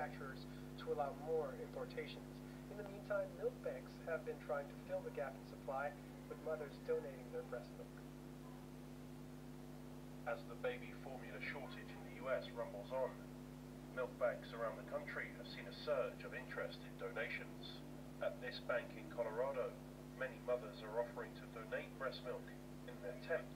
manufacturers to allow more importations. In the meantime, milk banks have been trying to fill the gap in supply, with mothers donating their breast milk. As the baby formula shortage in the US rumbles on, milk banks around the country have seen a surge of interest in donations. At this bank in Colorado, many mothers are offering to donate breast milk in an attempt